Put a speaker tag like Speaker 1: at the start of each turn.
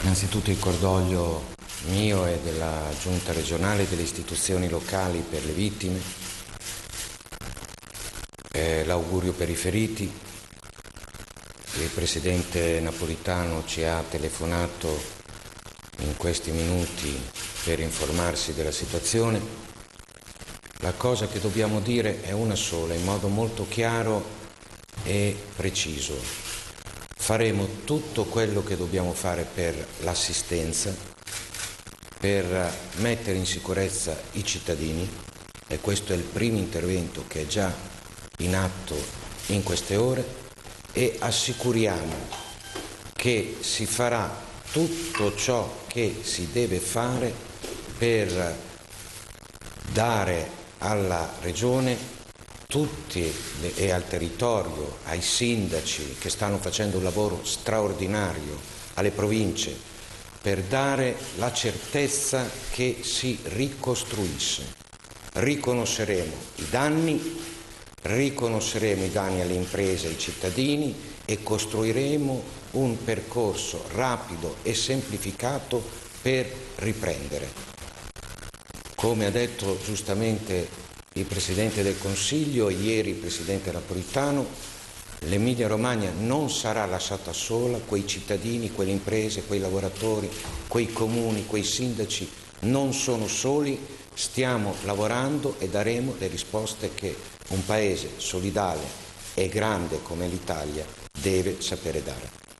Speaker 1: Innanzitutto il cordoglio mio e della Giunta regionale e delle istituzioni locali per le vittime, l'augurio per i feriti. Il Presidente Napolitano ci ha telefonato in questi minuti per informarsi della situazione. La cosa che dobbiamo dire è una sola, in modo molto chiaro e preciso. Faremo tutto quello che dobbiamo fare per l'assistenza, per mettere in sicurezza i cittadini, e questo è il primo intervento che è già in atto in queste ore, e assicuriamo che si farà tutto ciò che si deve fare per dare alla Regione e al territorio, ai sindaci che stanno facendo un lavoro straordinario, alle province, per dare la certezza che si ricostruisce. Riconosceremo i danni alle imprese e ai cittadini e costruiremo un percorso rapido e semplificato per riprendere. Come ha detto giustamente il Presidente del Consiglio e ieri il Presidente Napolitano, l'Emilia Romagna non sarà lasciata sola, quei cittadini, quelle imprese, quei lavoratori, quei comuni, quei sindaci non sono soli, stiamo lavorando e daremo le risposte che un paese solidale e grande come l'Italia deve sapere dare.